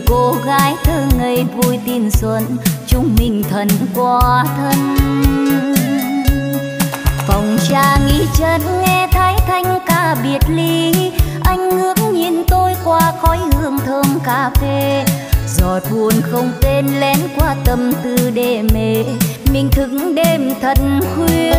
cô gái thơ ngây vui tin xuân, chúng mình thân qua thân. Phòng trà nghỉ chân nghe thái thanh ca biệt ly, anh ngước nhìn tôi qua khói hương thơm cà phê. Giọt buồn không tên lén qua tâm tư đê mê, mình thức đêm thật khuya.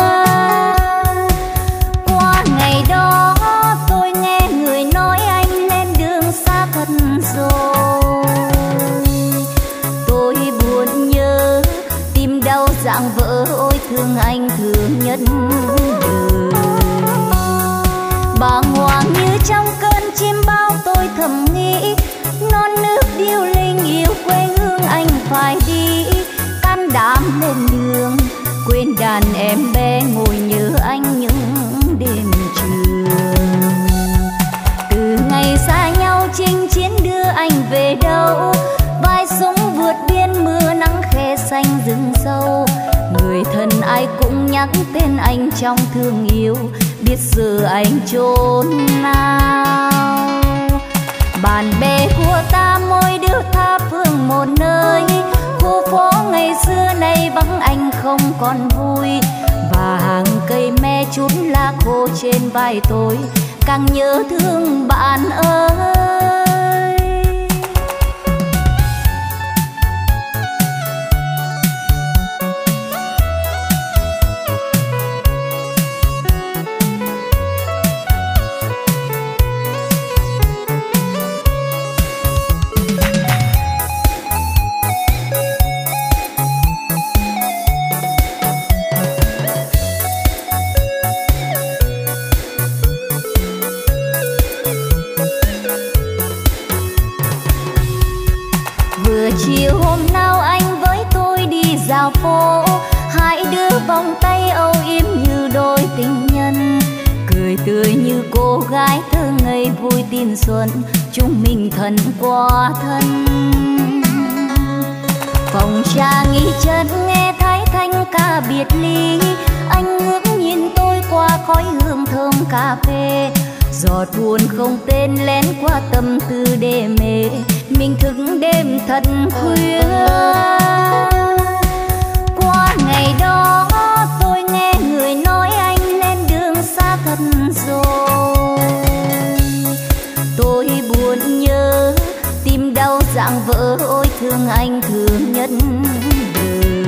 Qua ngày đó tôi nghe người nói anh lên đường xa thật rồi. Tôi buồn nhớ tim đau dạng vỡ, ôi thương anh thương nhất đời. Bàng hoàng như trong cơn chim bao tôi thầm nghĩ, non nước điêu linh yêu quê hương anh phải đi. Can đảm lên đường quên đàn em bé, ngồi nhớ anh những đêm trường. Từ ngày xa nhau chinh chiến đưa anh về đâu, vai súng vượt biên mưa nắng khe xanh rừng sâu. Người thân ai cũng nhắc tên anh trong thương yêu, biết giờ anh chốn nào. Bạn bè của ta mỗi đứa tha phương một nơi, khu phố ngày xưa nay vắng anh không còn vui. Và hàng cây me chút lá khô trên vai tôi, càng nhớ thương bạn ơi. Chiều hôm nào anh với tôi đi dạo phố, hai đứa vòng tay âu yếm như đôi tình nhân. Cười tươi như cô gái thơ ngây vui tin xuân, chúng mình thân qua thân. Phòng trà nghỉ chân nghe thái thanh ca biệt ly, anh ngước nhìn tôi qua khói hương thơm cà phê. Giọt buồn không tên lén qua tâm tư đê mê, mình thức đêm thật khuya. Qua ngày đó tôi nghe người nói anh lên đường xa thật rồi. Tôi buồn nhớ tim đau dạng vỡ, ôi thương anh thương nhất đời.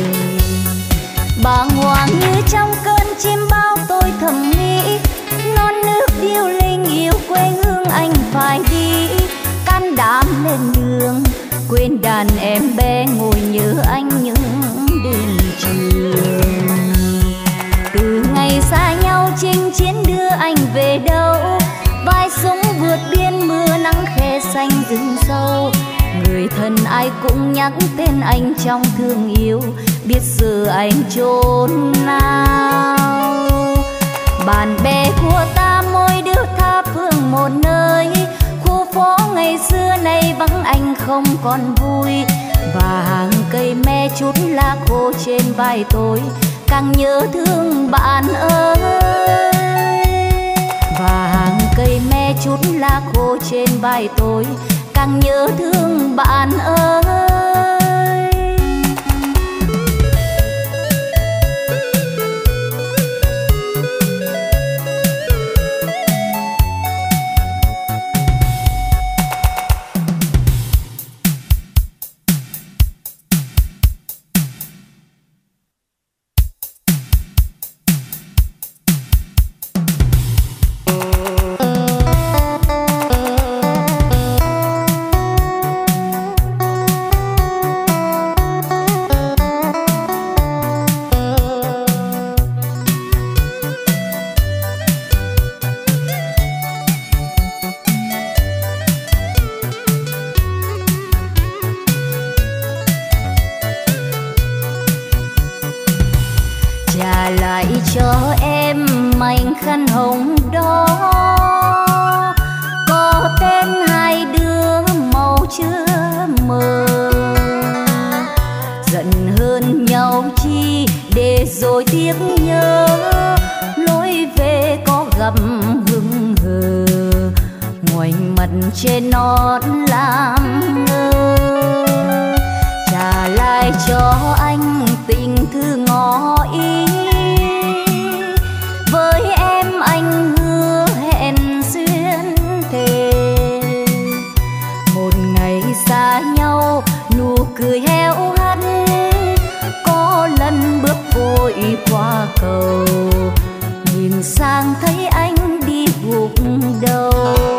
Bàng hoàng như trong cơn chim bao tôi thầm nghĩ, non nước điêu linh yêu quê hương anh phải đi. Can đảm lên đường quên đàn em bé, ngồi nhớ anh những đêm trường. Từ ngày xa nhau chinh chiến đưa anh về đâu, vai súng vượt biên mưa nắng khe xanh rừng sâu. Người thân ai cũng nhắc tên anh trong thương yêu, biết giờ anh chốn nào. Bạn bè của ta mỗi đứa tha phương một nơi, khu phố ngày xưa nay vắng anh không còn vui. Và hàng cây me chút lá khô trên vai tôi, càng nhớ thương bạn ơi. Và hàng cây me chút lá khô trên vai tôi, càng nhớ thương bạn ơi. Cho em mảnh khăn hồng đó, có tên hai đứa màu chưa mờ. Giận hơn nhau chi để rồi tiếc nhớ, lối về có gặp hững hờ. ngoảnh mặt trên nón làm ngơ. Trả lại cho anh tình thư ngỏ ý, với em anh hứa hẹn duyên thề. Một ngày xa nhau nụ cười héo hắt, có lần bước vội qua cầu, nhìn sang thấy anh đi gục đầu.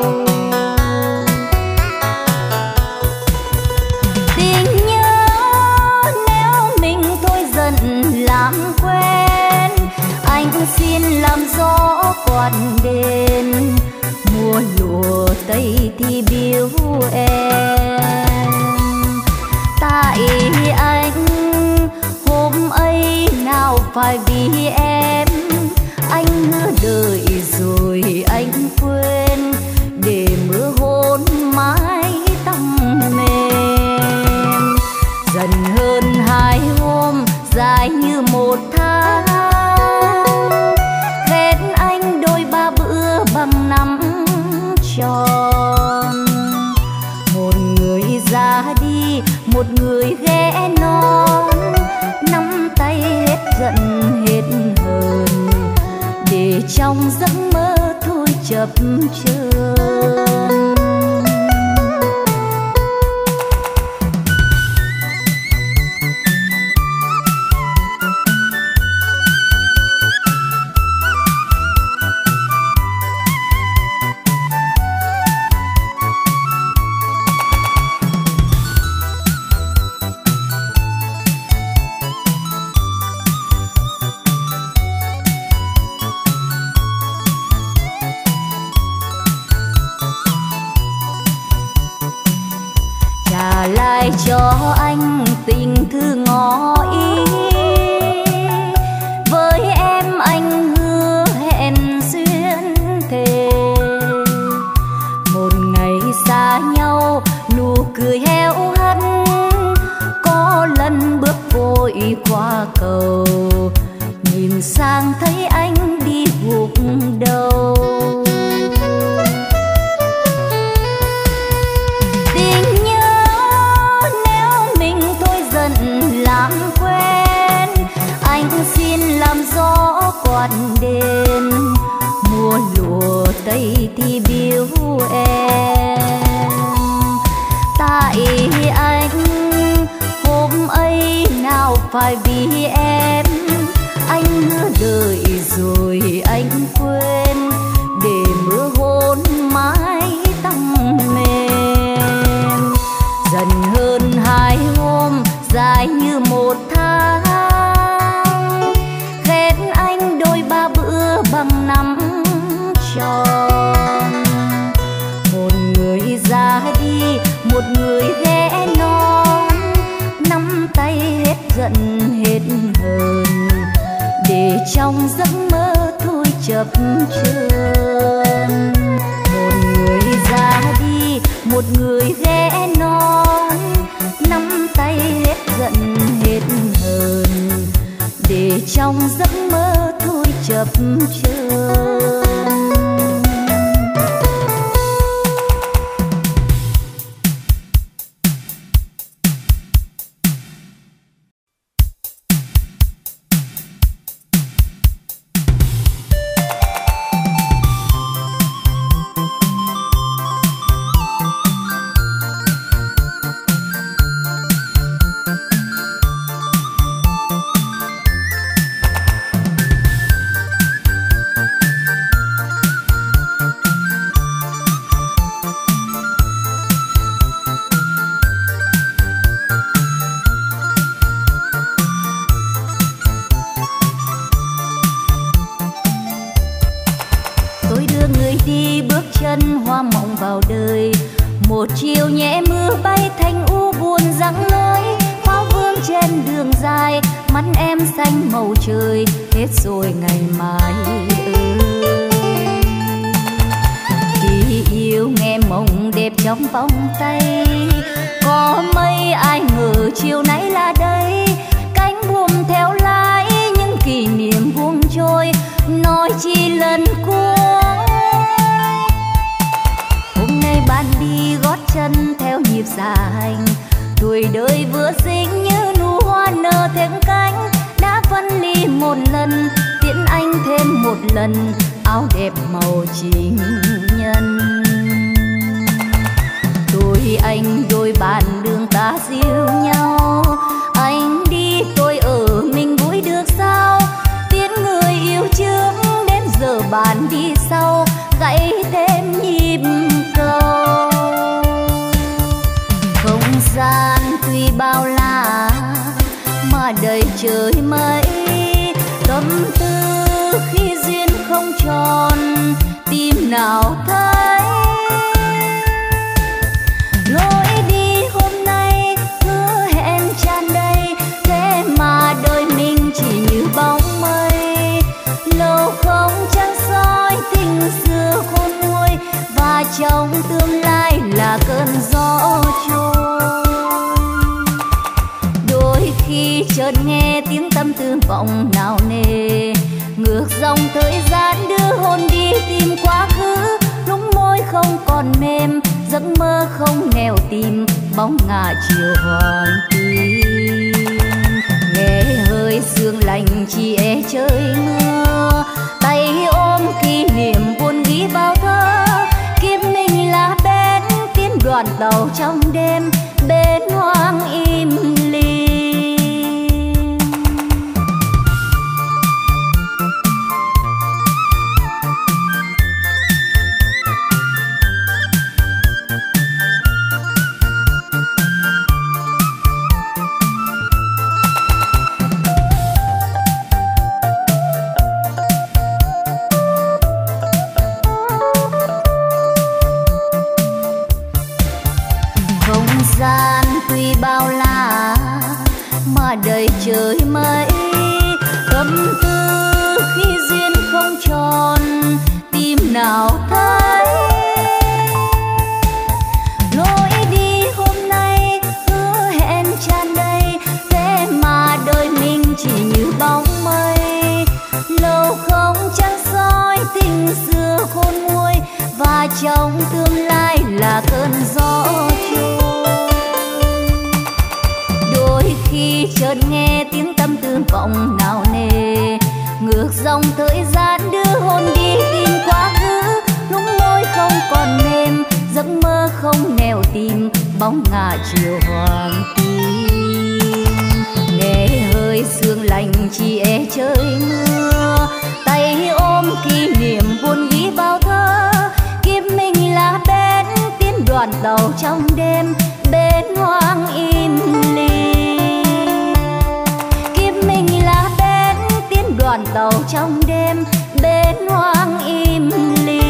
Tình nhớ nếu mình thôi dần làm quen, anh xin làm gió quạt đền, mua lụa tây thì biếu em. Tại anh hôm ấy nào phải vì em, anh hứa đợi rồi anh quên, để mưa hôn mái tóc mềm. Dần hơn 2 hôm dài như 1 tháng, ghét anh đôi 3 bữa bằng năm tròn. Một người ra đi, một người ghé non, nắm tay hết giận hết hờn, để trong giấc mơ thôi chập chờn. Trả lại cho anh tình thư ngỏ ý, với em anh hứa hẹn duyên thề. Một ngày xa nhau nụ cười héo hắt, có lần bước vội qua cầu, nhìn sang thấy anh đi gục đầu. Làm quen anh xin làm gió quạt đền, mua lụa tây thì biếu em. Tại anh hôm ấy nào phải vì em, anh hứa đợi rồi anh quên, để mưa hôn mái tóc mềm. Dần hơn 2 hôm dài như 1 tháng, ghét anh đôi 3 bữa bằng năm tròn. Một người ra đi, một người ghé non, nắm tay hết giận hết hờn, để trong giấc mơ thôi chập chờn. Một người ra đi, một người ghé non, nắm tay hết giận hết hờn, để trong giấc mơ thôi chập chờn. Một chiều nhẹ mưa bay thành u buồn răng lối, pháo vương trên đường dài, mắt em xanh màu trời, hết rồi ngày mai ơi. Khi yêu nghe mộng đẹp trong vòng tay, có mấy ai ngờ chiều nay là đây, cánh buồm theo lái những kỷ niệm buông trôi, nói chi lần cuối. Hôm chân theo nhịp xa hành. Tuổi đời vừa sinh như nụ hoa nở thêm cánh, đã phân ly một lần tiễn anh thêm một lần áo đẹp màu情nhân. Tôi anh đôi bàn đường ta dìu nhau, anh đi tôi ở mình vui được sao? Tiến người yêu trước đến giờ bàn đi sau, gãy thêm nhịp cầu. Không gian tuy bao la mà đầy trời mây, tâm tư khi duyên không tròn tim nào thấy. Lối đi hôm nay hứa hẹn tràn đầy, thế mà đời mình chỉ như bóng mây. Lâu không trăng soi tình xưa khôn nguôi, và trong tương lai là cơn gió trôi. Đôi khi chợt nghe tiếng tâm tư vọng nào nề, ngược dòng thời gian đưa hồn đi tìm quá khứ. Lúc môi không còn mềm, giấc mơ không nẻo tìm bóng ngả chiều hoàng tím. Nghe hơi sương lạnh chỉ e trời mưa, tay ôm kỷ niệm buồn ghi bao thơ. Kiếp mình là bên tiến đoàn tàu trong đêm, bên hoang im lìm. Gian tuy bao la mà đầy trời mây, tâm tư khi duyên không tròn tim nào thấy. Lối đi hôm nay hứa hẹn tràn đầy, thế mà đời mình chỉ như bóng mây. Lâu không trăng soi tình xưa khôn nguôi, và trong tương lai là cơn gió trôi. Đôi khi chợt nghe tiếng tâm tư vọng nào nề, ngược dòng thời gian đưa hồn đi tìm quá khứ. Lúc môi không còn mềm, giấc mơ không nẻo tìm bóng ngả chiều hoàng tím. Nghe hơi sương lạnh chỉ e trời mưa, tay ôm kỷ niệm buồn ghi bao thơ. Kiếp mình là bên tiến đoàn tàu trong đêm, bên hoang im lìm. Kiếp mình là bên tiến đoàn tàu trong đêm, bên hoang im lìm.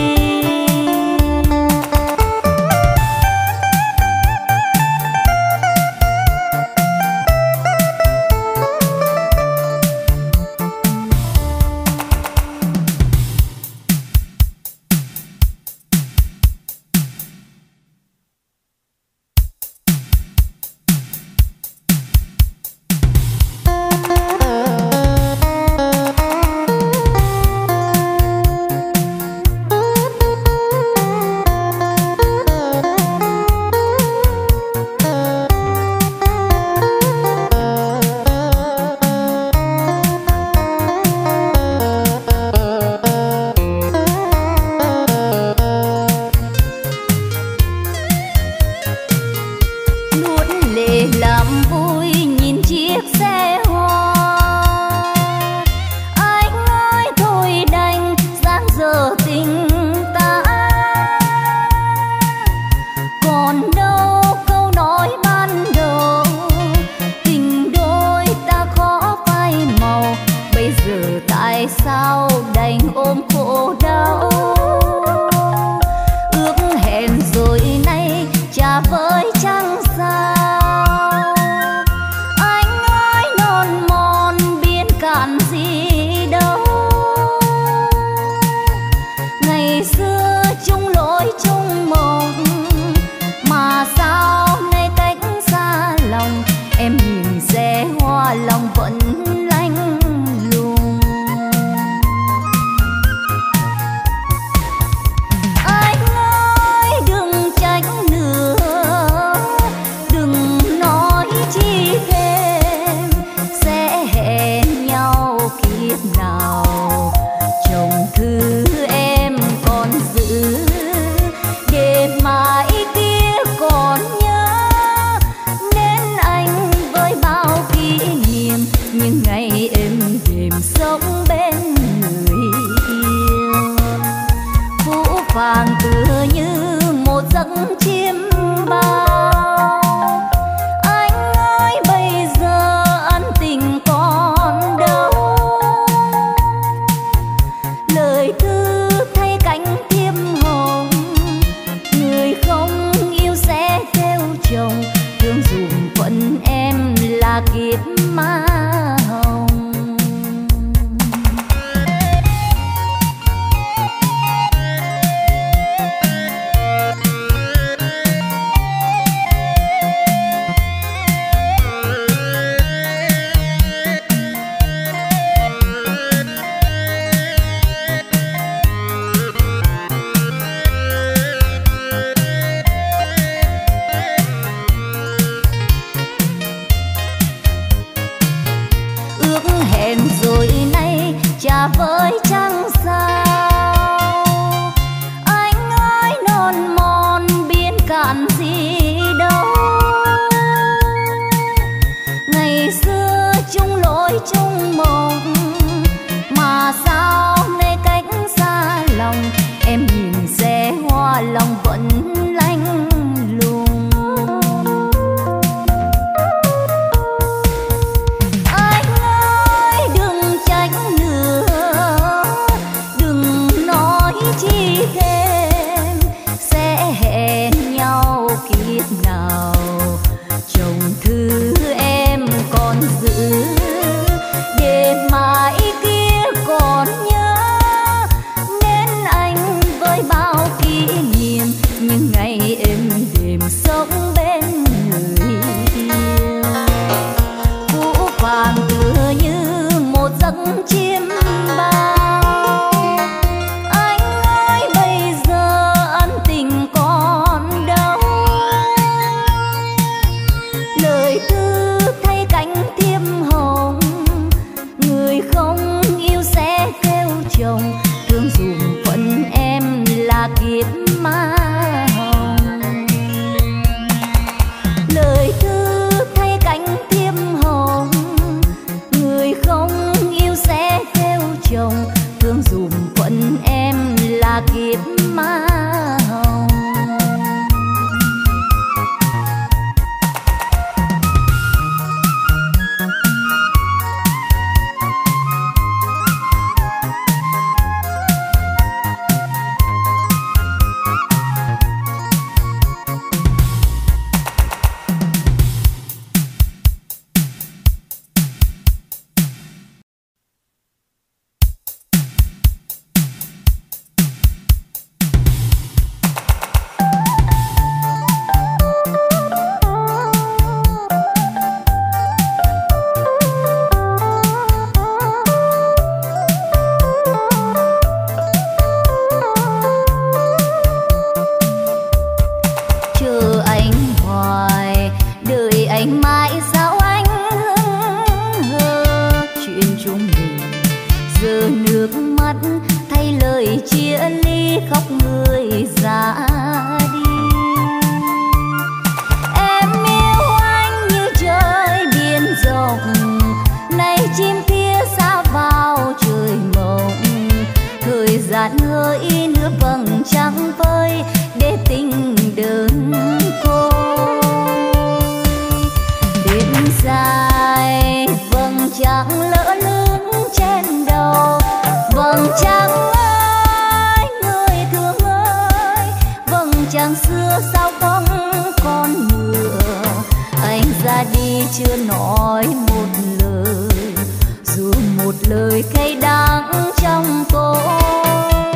kiếp nào chồng thứ em còn giữ, để mãi kia còn nhớ nên anh với bao kỷ niệm những ngày êm đềm sống bên người yêu. Phũ phàng tựa như một giấc chim bao, anh ơi bây giờ ân tình còn đâu. Lời thư thay cánh thiêm hồng, người không yêu sẽ kêu chồng, thương dùm phận em là kiếp má hồng. Lời thư thay cánh thiêm hồng, người không yêu sẽ kêu chồng, thương dùm phận em là kiếp má hồng. Chưa nói một lời, dù một lời cay đắng trong tôi.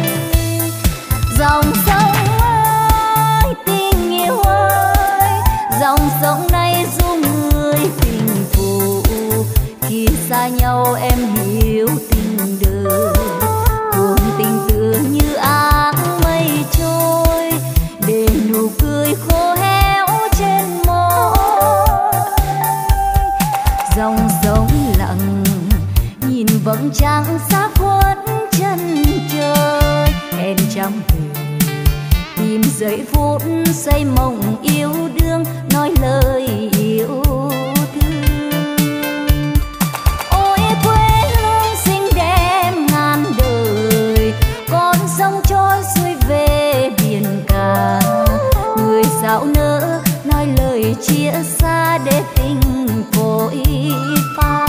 Dòng sông ơi tình yêu ơi, dòng sông này du người tình phụ, khi xa nhau em hiểu tình đời, cuồng tình tựa như áng mây trôi, để nụ cười khô héo trên môi. Dòng sông lặng nhìn vầng trăng xa khuất chân trời, hẹn trăm về tìm giây phút say mộng yêu đương, nói lời yêu thương. Ôi quê hương xinh đẹp ngàn đời, con sông trôi xuôi về biển cả, người dạo nỡ nói lời chia xa để tình vội pha.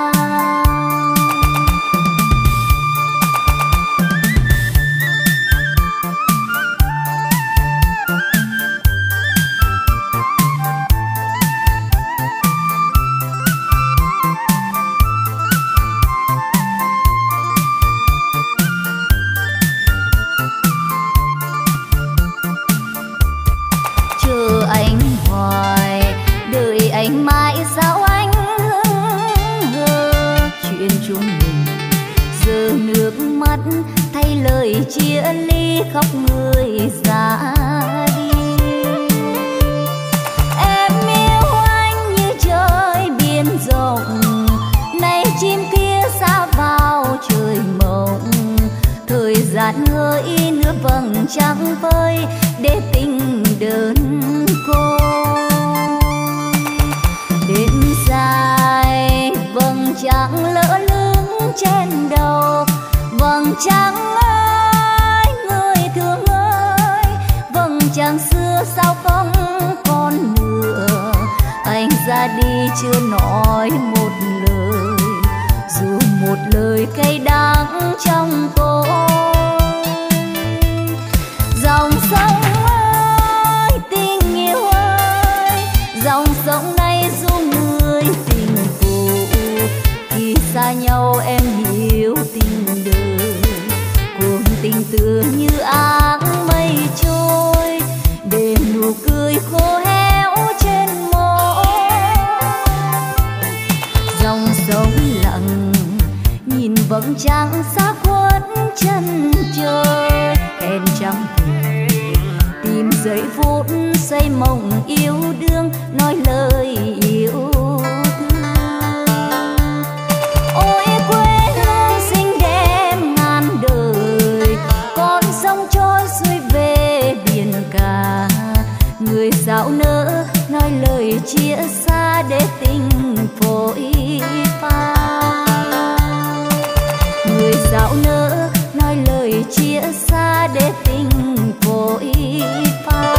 Chờ anh hoài, đợi anh mãi sao anh hờ, chuyện chúng mình giờ nước mắt thay lời chia ly, khóc người ra đi. Em yêu anh như trời biển rộng, nay chim kia xa vào trời mộng, thời gian ngơi nước vầng trăng vơi để tình đơn côi. Đêm dài vầng trăng lỡ lưng trên đầu, vầng trăng ơi người thương ơi, vầng trăng xưa sao không còn nữa. Anh ra đi chưa nói một lời, dù một lời cay đắng trong tôi. Dòng sông ơi tình yêu hương trắng xa khuất chân trời. Hẹn trăng thề tìm giây phút xây mộng yêu đương, nói lời yêu thương. Ôi quê hương xinh đẹp ngàn đời, con sông trôi xuôi về biển cả. Người dạo nỡ nói lời chia xa để tình phôi pha. Người dạo nỡ nói lời chia xa để tình vội pha.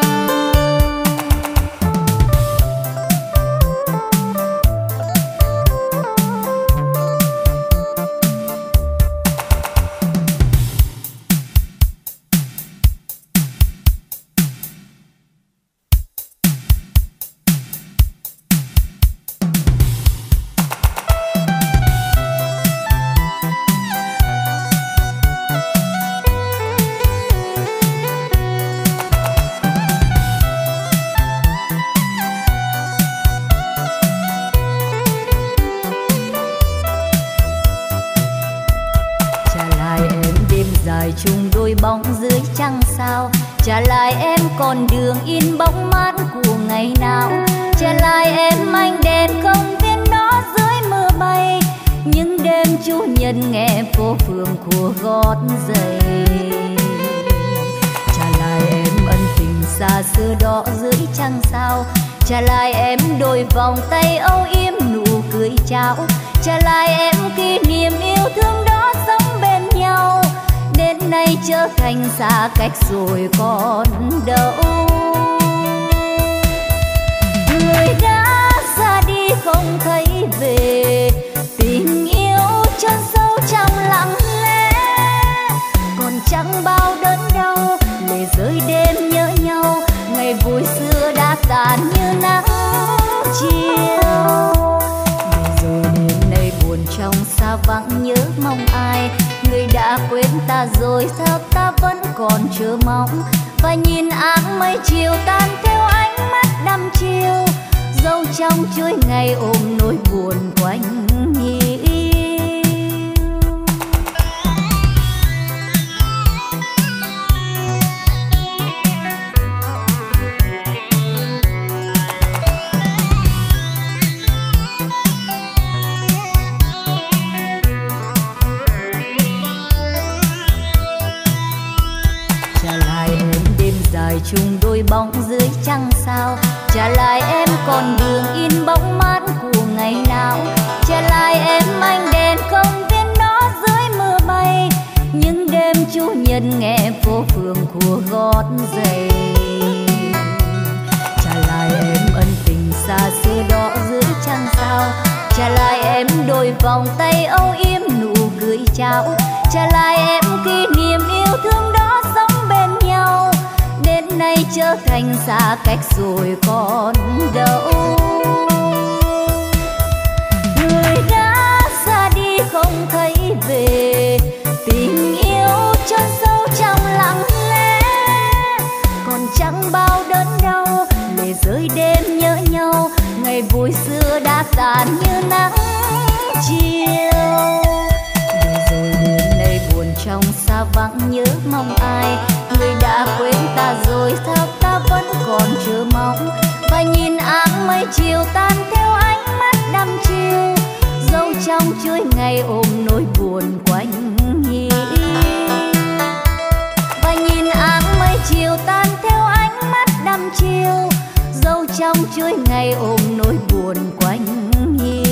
Chung đôi bóng dưới trăng sao, trả lại em con đường in bóng mát của ngày nào. Trả lại em ánh đèn công viên đó dưới mưa bay, những đêm chủ nhật nghe phố phường của gót giày. Trả lại em ân tình xa xưa đó dưới trăng sao, trả lại em đôi vòng tay âu yếm nụ cười chào. Trả lại em kỷ niệm yêu thương đó sống bên nhau, đến nay trở thành xa cách rồi còn đâu. Người đã ra đi không thấy về, tình yêu chôn sâu trong lặng lẽ. Còn chẳng bao đớn đau, lệ rơi đêm nhớ nhau, ngày vui xưa đã tàn như nắng chiều. Rồi đêm nay buồn trong xa vắng nhớ mong ai, người đã quên ta rồi sao ta vẫn còn chờ mong. Và nhìn áng mây chiều tan theo ánh mắt đăm chiêu, dẫu trong chuỗi ngày ôm nỗi buồn quanh hiu. Chung đôi bóng dưới trăng sao, trả lại em con đường in bóng mát của ngày nào. Trả lại em ánh đèn công viên đó dưới mưa bay, những đêm chủ nhật nghe phố phường của gót giày. Trả lại em ân tình xa xưa đó dưới trăng sao, trả lại em đôi vòng tay âu yếm nụ cười chào. Trả lại em kỷ niệm yêu thương đó sống bên nhau, đến nay trở thành xa cách rồi còn đâu. Người đã ra đi không thấy về, tình yêu chôn sâu trong lặng lẽ. Còn chẳng bao đớn đau, lệ rơi đêm nhớ nhau, ngày vui xưa đã tàn như nắng chiều. Rồi đêm nay buồn trong xa vắng nhớ mong ai, người đã quên ta rồi sao ta vẫn còn chờ mong. Và nhìn áng mây chiều tan theo ánh mắt đăm chiêu, dẫu trong chuỗi ngày ôm nỗi buồn quanh hiu. Và nhìn áng mây chiều tan theo ánh mắt đăm chiêu, dẫu trong chuỗi ngày ôm nỗi buồn quanh hiu.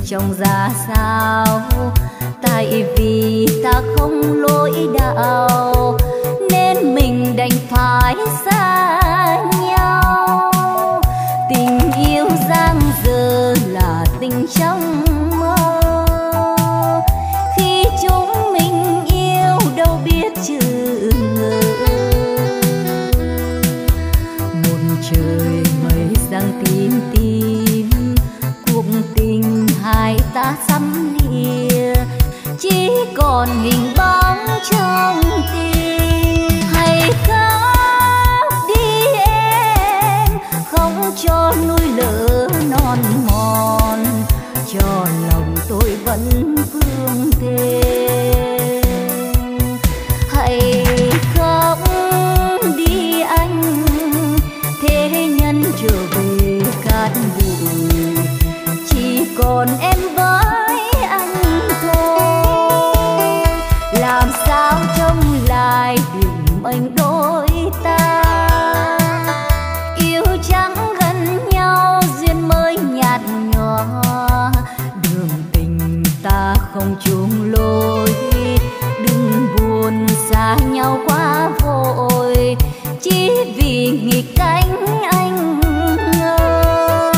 trông ra sao. Tại vì ta không lối đạo nên mình đành phải xa nhau. Tình yêu giang dở là tình trong mơ, khi chúng mình yêu đâu biết chữ ngờ. Một trời mây giăng tím tím, cuộc tình hai ta sắm lìa, chỉ còn hình bóng trong tim. Hãy khóc đi em, không cho nuối lỡ non mòn, cho lòng tôi vẫn vương thêm. Hãy khóc đi anh, thế nhân trở về cát bụi, chỉ còn em với anh thôi. Làm sao trông lại định mệnh đôi ta, yêu chẳng gần nhau duyên mới nhạt nhòa. Đường tình ta không chung lối, đừng buồn xa nhau quá vội, chỉ vì nghịch cánh anh ngờ.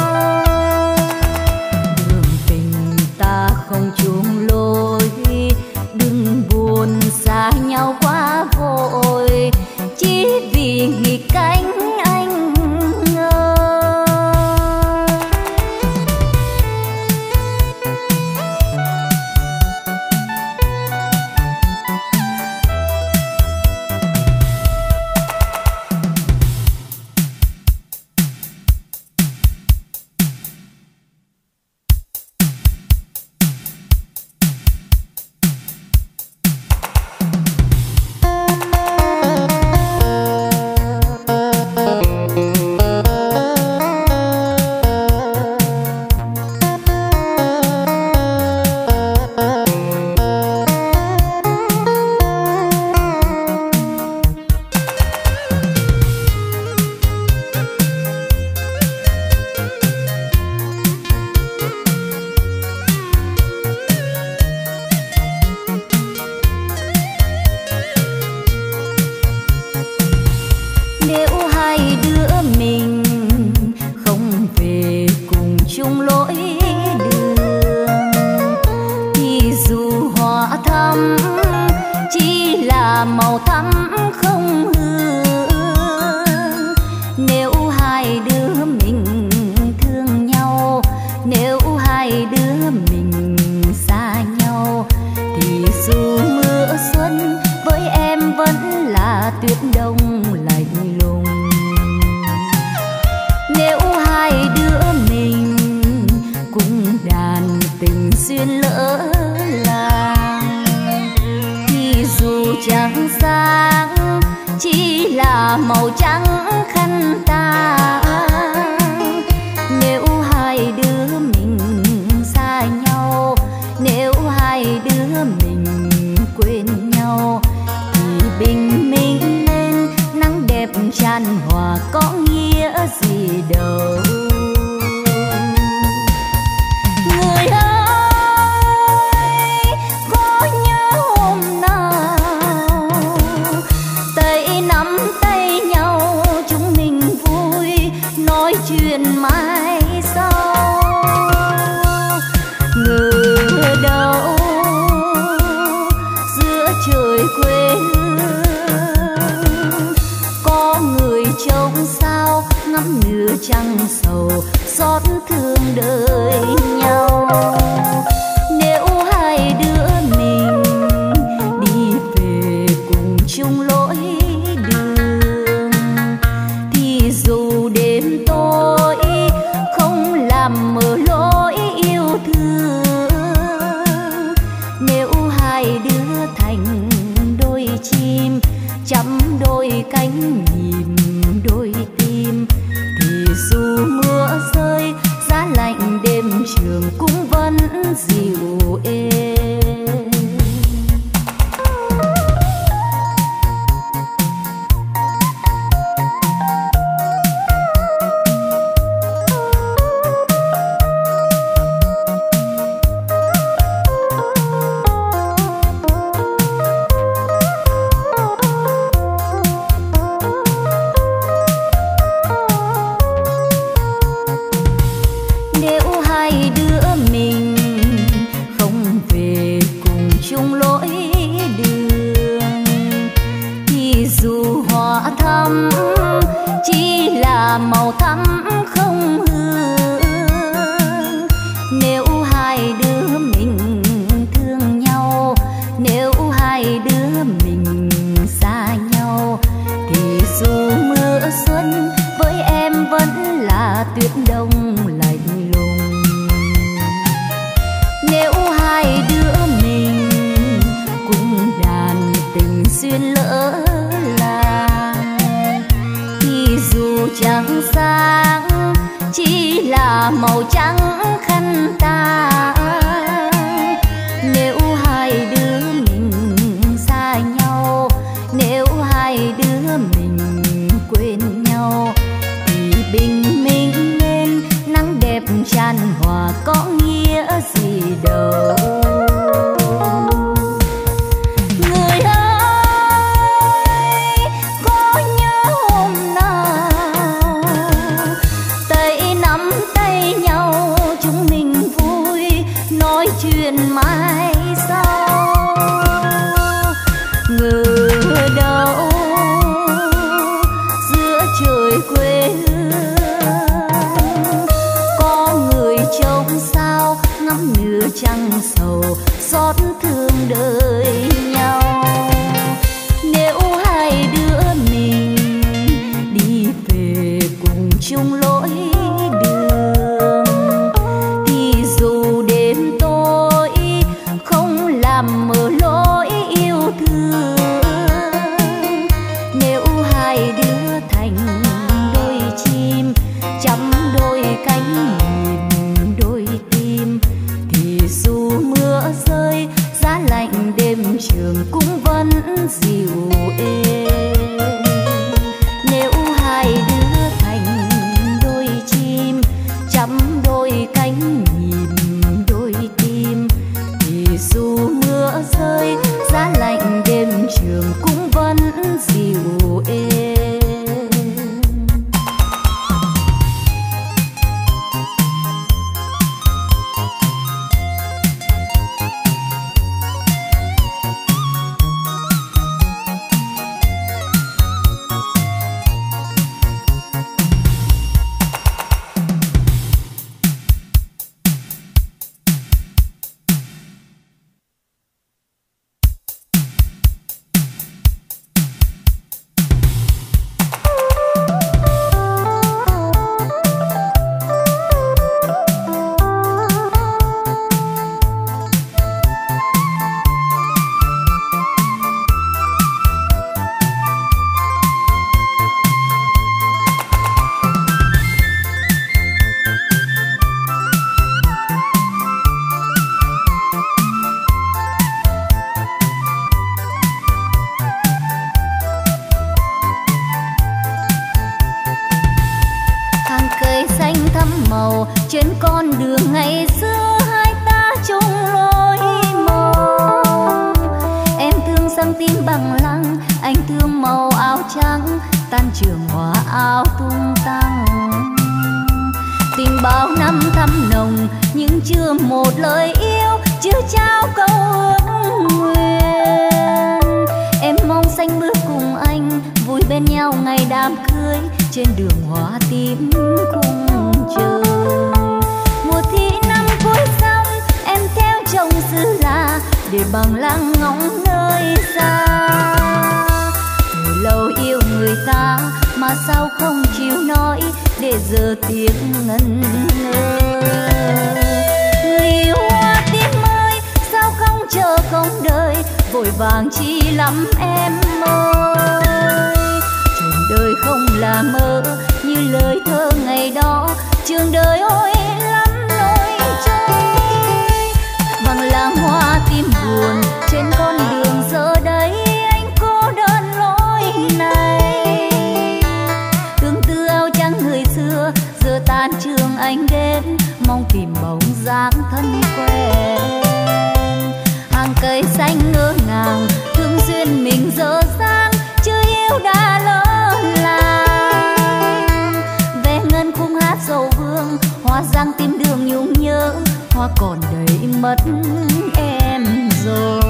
Đường tình ta không chung lối, đừng buồn xa nhau quá vội, chỉ vì nghịch cánh anh ngờ. là màu trắng khăn ta. Nếu hai đứa mình xa nhau, nếu hai đứa mình quên nhau, thì bình minh lên nắng đẹp tràn hòa có nghĩa gì đâu. Người ơi, có nhớ hôm nào tay nắm tay nhau chúng mình vui nói chuyện mãi sau. Ngờ đâu giữa trời quê hương có người trông sao ngắm nửa trăng sầu xót thương đời nhau. Nếu hai đứa mình đi về cùng chung lối đường, thì dù đêm tối không làm mờ lối yêu thương. Nếu hai đứa thành đôi chim chăm đôi cánh nhìn đôi tim, thì dù mưa rơi giá lạnh đêm trường cũng vẫn dịu êm. Nếu hai đứa thành đôi chim chăm đôi cánh nhìn đôi tim, thì dù mưa rơi giá lạnh đêm trường cũng vẫn dịu êm. Trên con đường ngày xưa hai ta chung lối mòn. Em thương sang tim bằng lăng, anh thương màu áo trắng, tan trường hoa áo tung tăng. Tình bao năm thắm nồng nhưng chưa một lời yêu, chưa trao câu ước nguyện. Em mong xanh bước cùng anh vui bên nhau ngày đám cưới, trên đường hoa tím cùng trời. Mùa thi năm cuối năm em theo chồng xứ lạ để bằng lăng ngóng nơi xa. Từ lâu yêu người ta mà sao không chịu nói, để giờ tiếng ngân ngơ. Người yêu hoa tím ơi, sao không chờ không đợi, vội vàng chi lắm em ơi. Trường đời không là mơ như lời thơ ngày đó, trường đời ôi lắm lối trôi. Bằng làng hoa tím buồn trên con đường giờ đây anh cô đơn lối này. Tương tư áo trắng người xưa giờ tan trường anh đến, mong tìm bóng dáng thân quen. Hàng cây xanh ngỡ ngàng thương duyên mình dở dang, chưa yêu đã lỡ làng. Về ngân khung hát dầu vương, hoa giang tim đường nhung nhớ, hoa còn đầy mất em rồi.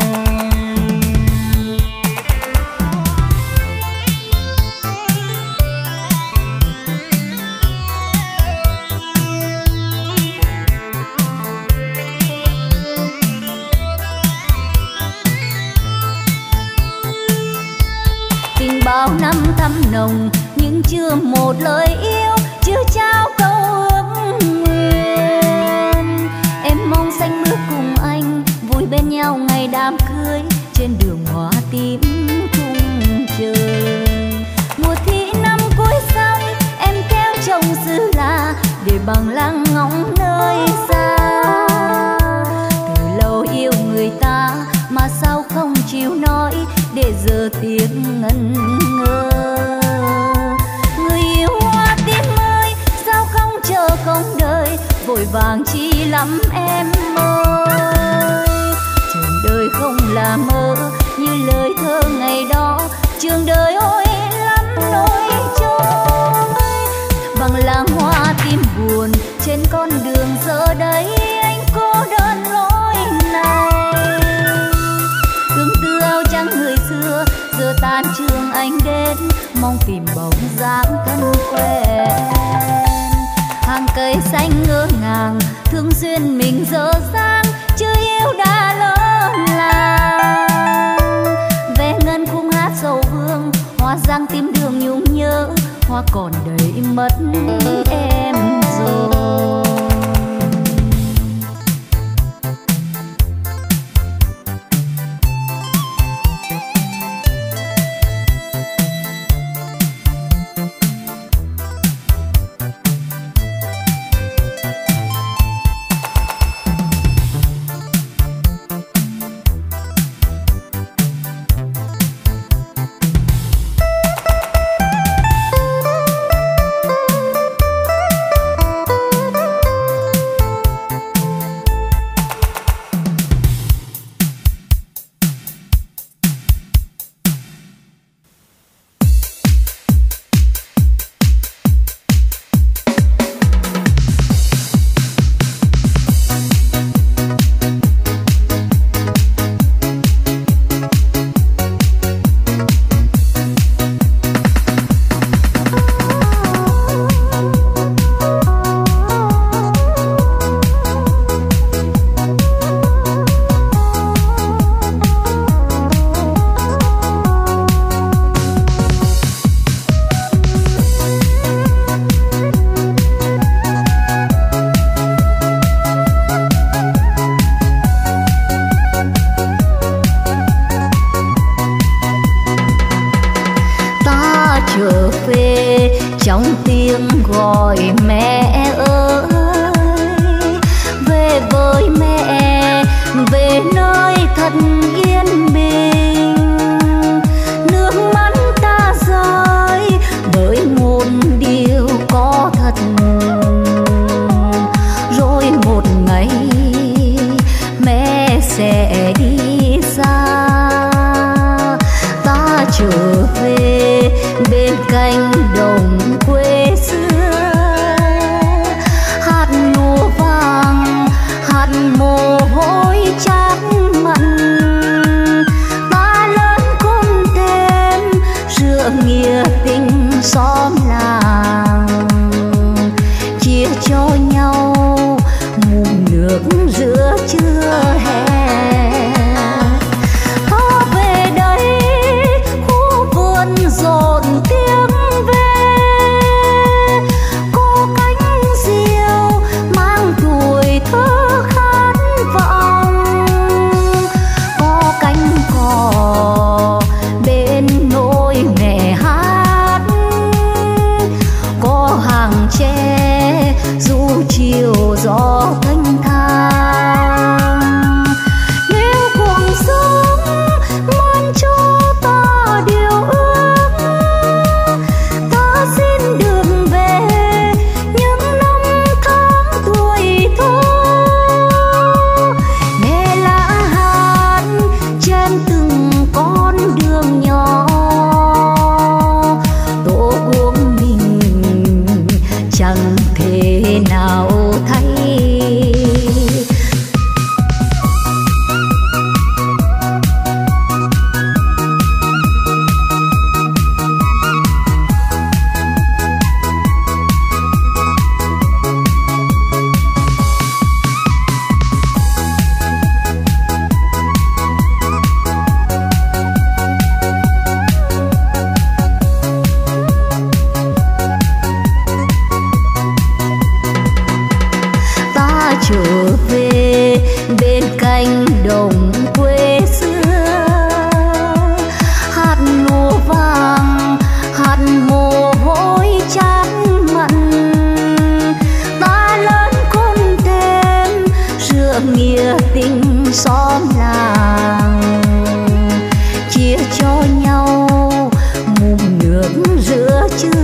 Tình bao năm thắm nồng nhưng chưa một lời yêu, chưa trao câu ước nguyện. Em mong xanh bước cùng anh vui bên nhau ngày đám cưới, trên đường hoa tím cùng trời. Mùa thi năm cuối năm em theo chồng xứ lạ để bằng lắm em ơi. Trường đời không là mơ như lời thơ ngày đó, trường đời ôi lắm nỗi trôi. Bằng làng hoa tim buồn trên con đường giờ đây anh cô đơn lối này. Tương tư áo trắng người xưa giờ tan trường anh đến, mong tìm bóng dáng thân quen. Hàng cây xanh ngỡ ngàng thương duyên mình dở dang, chưa yêu đã lỡ làng. Ve ngân khung hát sầu vương, hoa giang tim đường nhung nhớ, hoa còn đầy mất em rồi.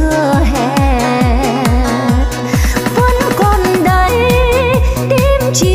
Vẫn còn đây tim chỉ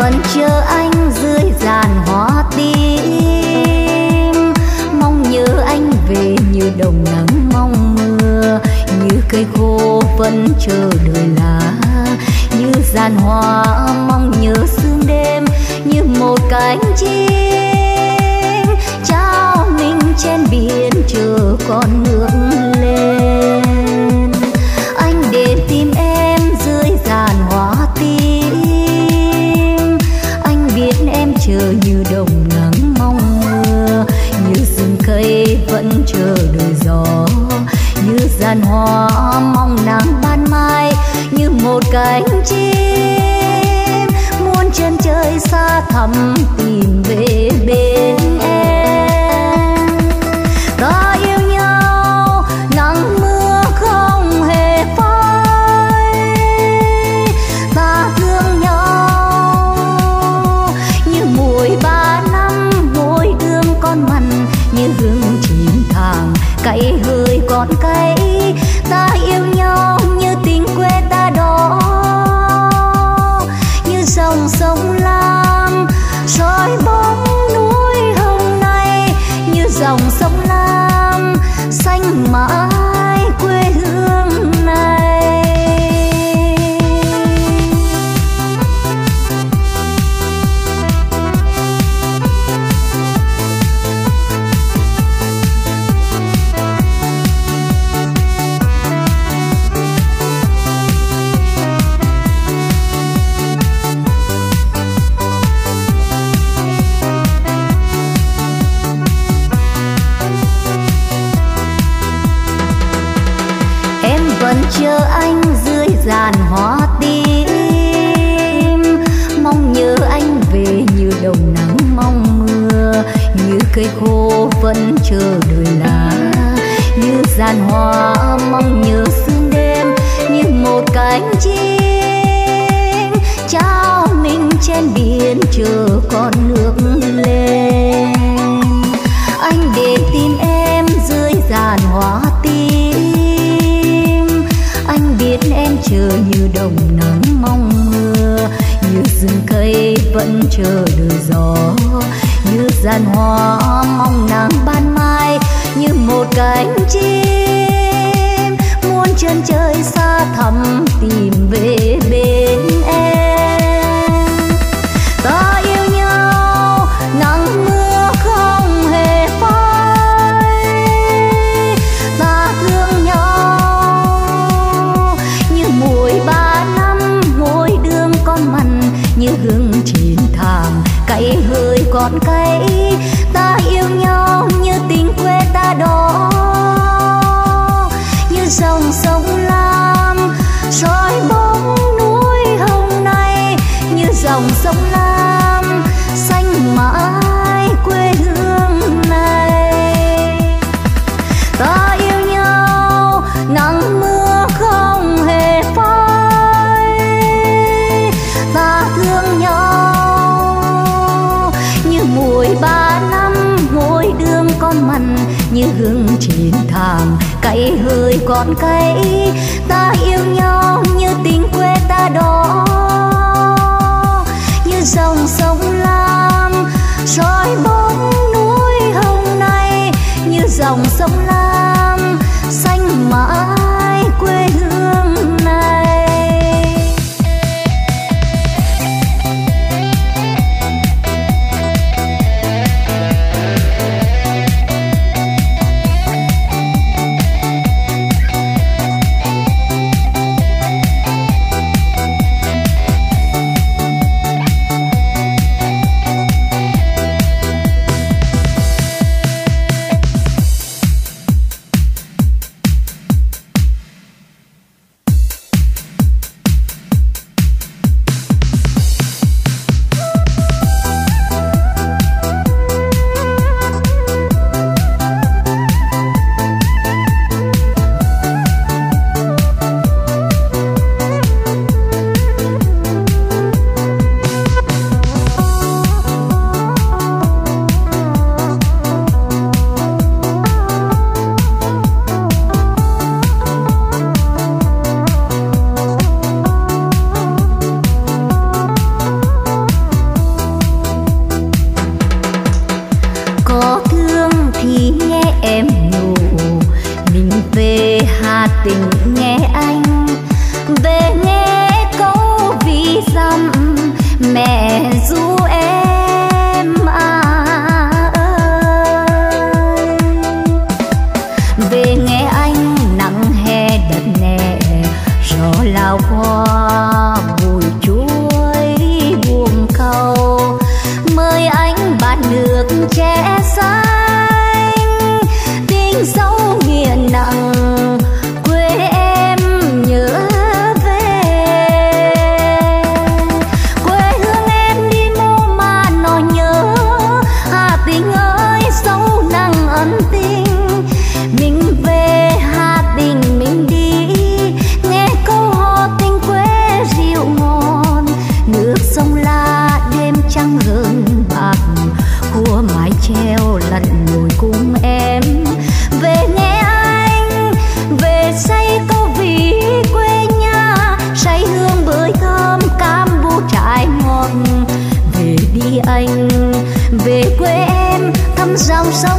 vẫn chờ anh dưới giàn hoa tím, mong nhớ anh về như đồng nắng mong mưa, như cây khô vẫn chờ đợi lá, như giàn hoa mong nhớ sương đêm, như một cánh chim trao mình trên biển chờ con ngước lên. Anh đến tìm em dưới giàn hoa tím, anh biết em chờ như đồng nắng mong mưa, như rừng cây vẫn chờ đời gió, như giàn hoa mong nắng ban mai, như một cánh chim muôn chân trời xa thẳm tìm về bên em. Ta yêu nhau nắng mưa không hề phai, ta thương nhau như mùi ba năm môi đương con mặn, như hương chín thàng cay hơi còn cay. Ta yêu nhau như tình quê ta đó, như dòng sông Lam soi bóng núi hồng này, như dòng sông Lam xanh mãi quê hương này. Vẫn chờ anh dưới giàn hoa tím, mong nhớ anh về như đồng nắng mong mưa, như cây khô vẫn chờ đợi lá, như giàn hoa mong nhớ sương đêm, như một cánh chim trao mình trên biển chờ con nước lên. Anh đến tìm em dưới giàn hoa tím, anh biết em chờ như đồng nắng mong mưa, như rừng cây vẫn chờ đời gió, như giàn hoa mong nắng ban mai, như một cánh chim muôn chân trời xa thẳm tìm về bên em. Ta yêu nhau nắng mưa không hề phai, ta thương nhau như mùi ba năm môi đương con mặn, như hương chín thàng cay hơi còn cay. Ta yêu nhau như tình quê ta đó, như dòng sông Lam soi bóng núi hồng này, như dòng sông Lam xanh mãi quê hương này. Ta yêu nhau nắng mưa không hề phai, ta thương nhau như mùi ba năm môi đương con mặn, như hương chín thàng cay hơi còn cay. Ta yêu nhau như tình quê ta đó, như dòng sông Lam soi bóng núi hồng này, như dòng sông Lam xanh mãi quê hương này.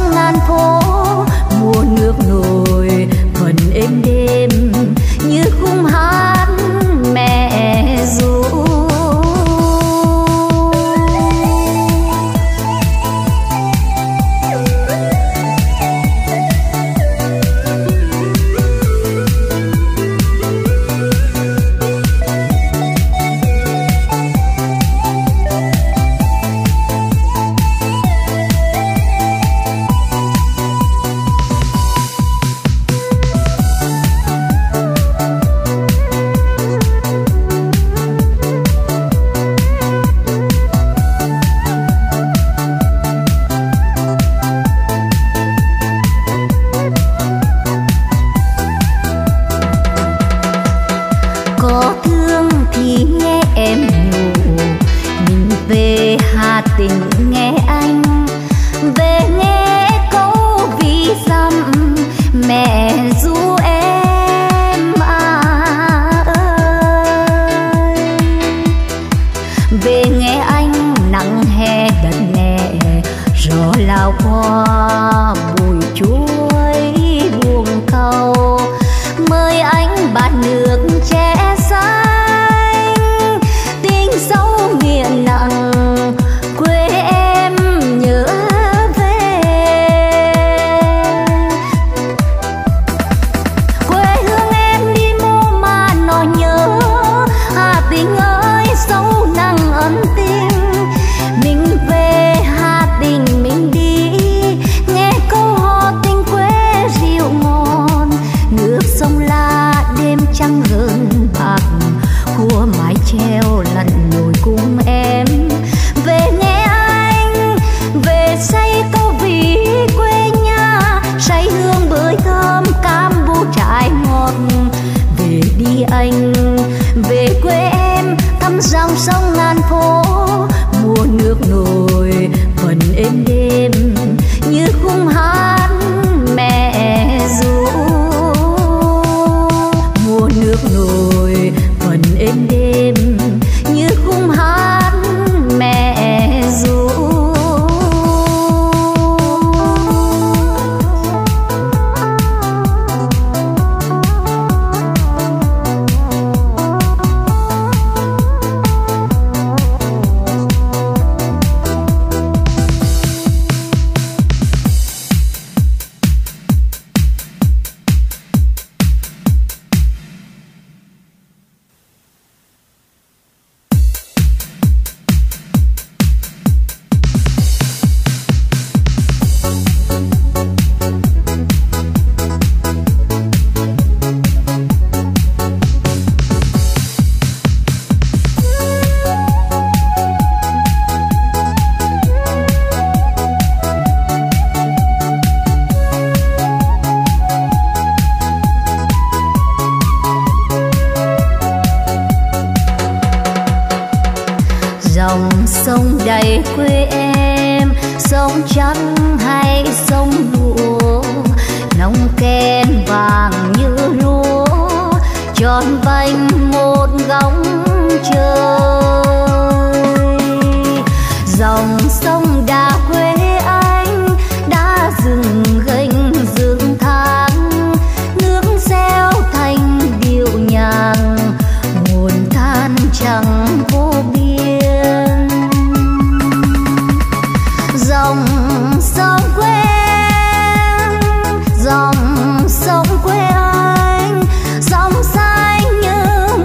sông ngàn phố, mùa nước nổi vẫn êm đêm như khung hát mẹ ru. Tình nghe anh về nghe câu ví dặm mẹ ru em ơi. Về nghe anh nắng hè đất nhẹ gió lao qua bụi chuối buông câu, mời anh bát nước chè xanh tình sâu miệng nặng quê em nhớ về. Quê hương em đi mô mà nó nhớ, Hà Tĩnh ơi sâu nặng ân tình. Mình về Hà Tĩnh mình đi, nghe câu hò tình quê rượu ngon. Nước sông La đêm trăng hơn bạc, khua mái treo lặn nổi cùng em. Về nghe anh, về say câu ví quê nhà, say hương bưởi thơm cam bu trái ngọt. Về đi anh, về quê em thăm dòng sông ngàn phố, mùa nước nổi vẫn êm đêm như khung hát mẹ ru. Mùa nước nổi vẫn êm đêm như khung hát mẹ ru. Dòng sông đầy quê em, sông trắng hay sông lụa, nông ken vàng như lúa, tròn vành một góc trời. Dòng sông đà quê anh đã rừng gành rừng tháng, nước reo thành điệu nhạc, nguồn than trắng vô biên. Dòng sông quê em, dòng sông quê anh, dòng xanh như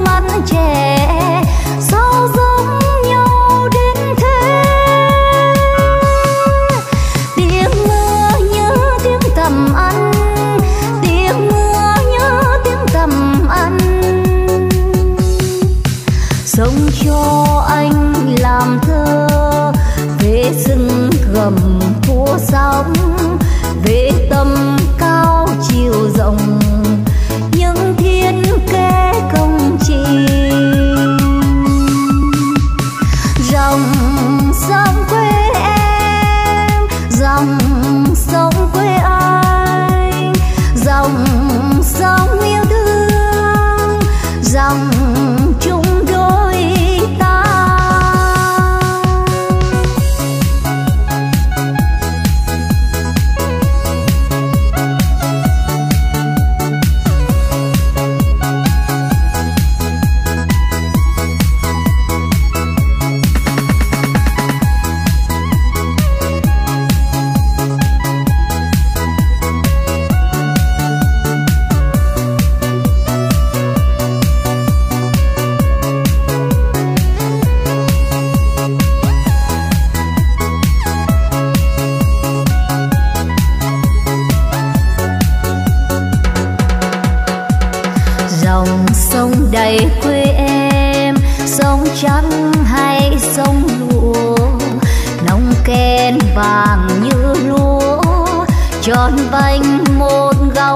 thành một góc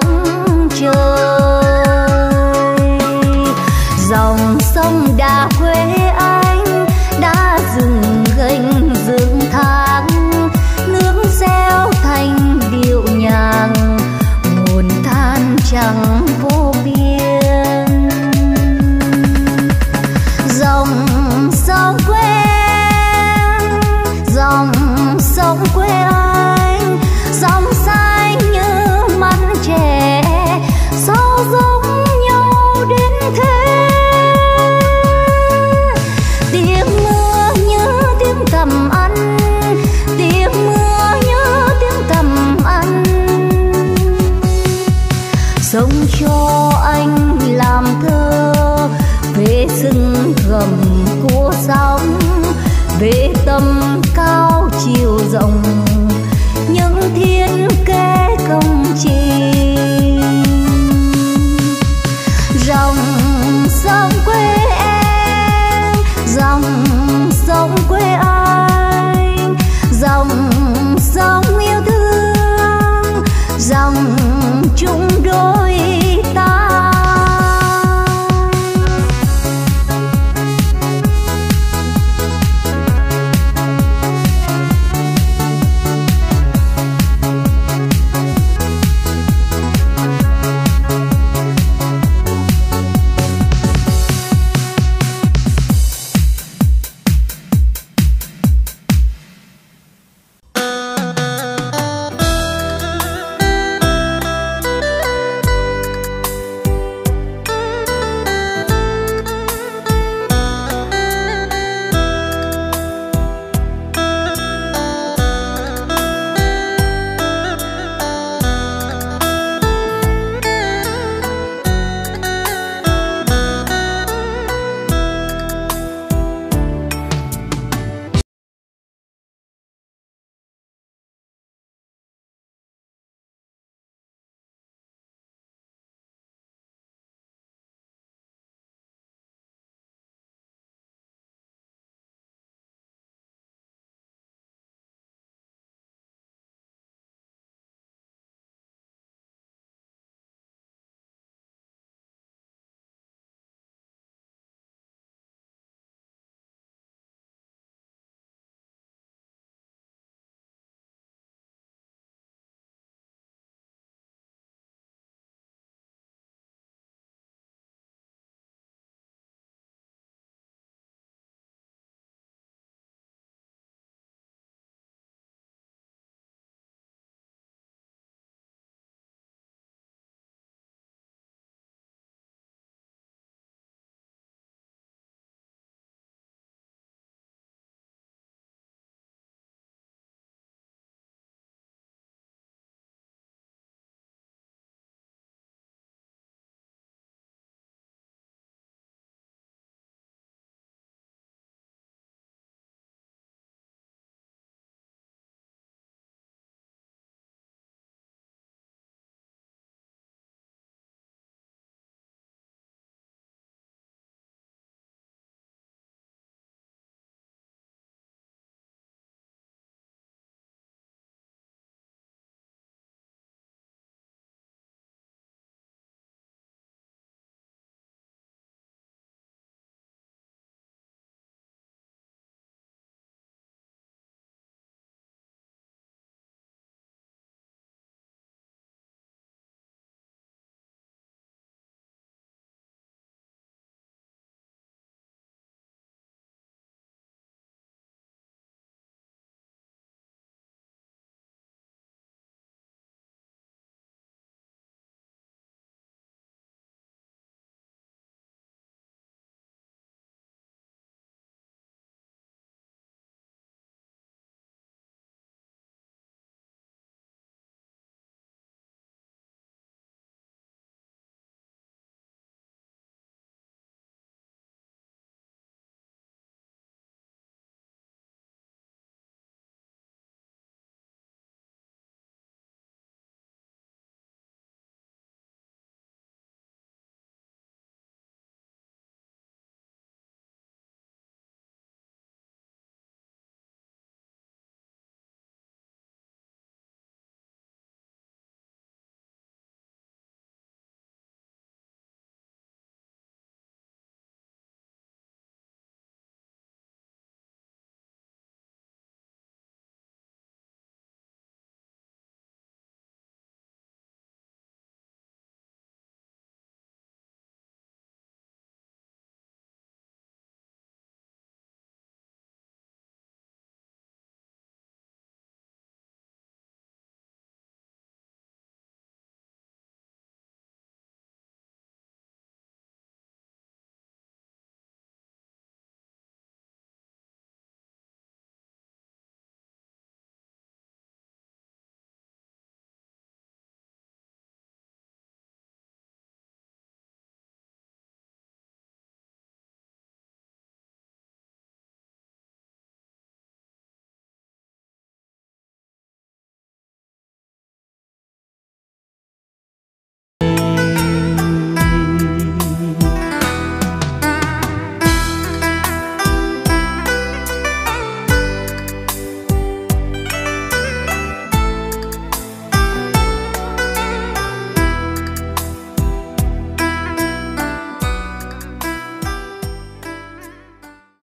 trời. Dòng sông đã quê anh đã dừng gành dựng tháng, nước reo thành điệu nhạc nguồn than chẳng vô biên. Dòng sông quê dòng sông quê anh, dòng xanh như mắt trẻ, sao giống nhau đến thế. Tiếng mưa như tiếng thầm ăn, tiếng mưa như tiếng thầm ăn. Sống cho anh làm thơ về sừng gầm của sóng, về tâm cao chiều rộng